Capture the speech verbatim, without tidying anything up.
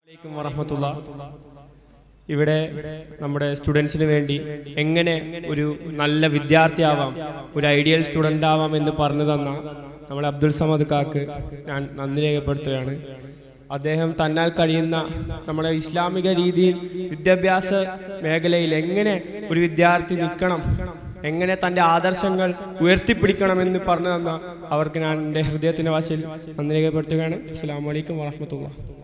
അലൈക്കും വറഹ്മത്തുള്ളാഹി. ഇവിടെ നമ്മുടെ സ്റ്റുഡൻസിന് വേണ്ടി എങ്ങനെ ഒരു നല്ല വിദ്യാർത്ഥിയാവാം, ഒരു ഐഡിയൽ സ്റ്റുഡൻ്റ് ആവാം എന്ന് പറഞ്ഞു തന്ന നമ്മുടെ അബ്ദുൽ സമദ് കാക്ക് ഞാൻ നന്ദി രേഖപ്പെടുത്തുകയാണ്. അദ്ദേഹം തന്നാൽ കഴിയുന്ന നമ്മുടെ ഇസ്ലാമിക രീതിയിൽ വിദ്യാഭ്യാസ മേഖലയിൽ എങ്ങനെ ഒരു വിദ്യാർത്ഥി നിൽക്കണം, എങ്ങനെ തൻ്റെ ആദർശങ്ങൾ ഉയർത്തിപ്പിടിക്കണമെന്ന് പറഞ്ഞു തന്ന അവർക്ക് ഞാൻ എൻ്റെ ഹൃദയത്തിൻ്റെ ഭാഷയിൽ നന്ദി രേഖപ്പെടുത്തുകയാണ്. അസ്സലാമു അലൈക്കും വറഹ്മത്തുള്ളാഹി.